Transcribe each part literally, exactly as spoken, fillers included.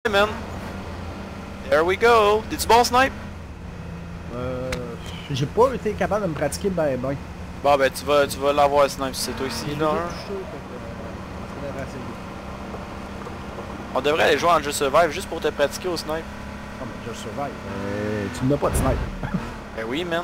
Hey man. There we go. T'es-tu bon snipe? Euh... J'ai pas été capable de me pratiquer ben ben. Bon ben tu vas tu vas l'avoir snipe si c'est toi ici là. Touché, fait que, On devrait aller jouer en Just Survive juste pour te pratiquer au snipe. non mais Just Survive. Euh, tu n'as pas de snipe. Ben oui man.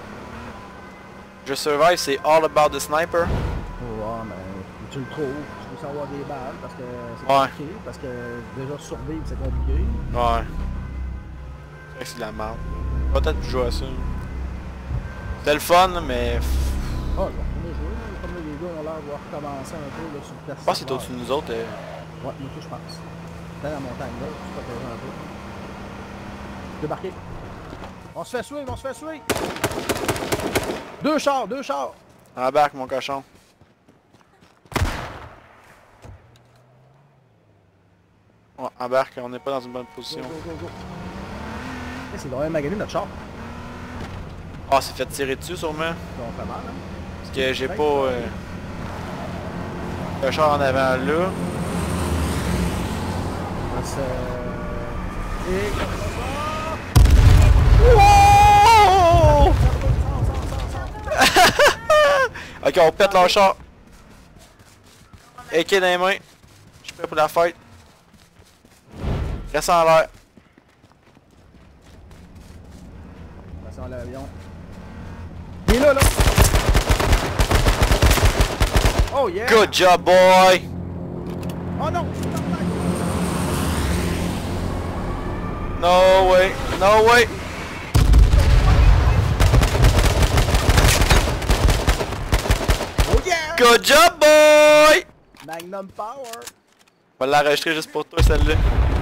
Just Survive c'est all about the sniper. Ouais mais tu le trouves, tu veux savoir des balles parce que c'est Ouais. compliqué, parce que déjà survivre c'est compliqué. Ouais. C'est vrai que c'est de la merde. Peut-être jouer à ça. C'était le fun là, mais... Ah, je vais retourner jouer, là. Comme là, les gars ont l'air de voir recommencer un peu là, sur le test. Je pense que c'est au-dessus de nous autres. Euh... Ouais, moi aussi je pense. Dans la montagne là, tu peux protéger un peu. Débarquer. On se fait suivre, on se fait suivre! Deux chars, deux chars! Embarque mon cochon. Ouais, embarque, on n'est pas dans une bonne Go, position. go, go, go. Eh, c'est vraiment magané notre char. Ah, c'est fait tirer dessus sûrement. Ça on fait mal, hein? Parce que j'ai pas... Euh... Le char en avant là. Parce, euh... Et comme ça, Wow! ça! Ok, on pète leur char. A K dans les mains. Je suis prêt pour la fight. Reste en l'air. On va l'avion. Il est là, là! Oh yeah! Good job, boy! Oh non! No way, no way! Oh yeah! Good job, boy! Magnum Power! On va l'enregistrer juste pour toi, celle-là.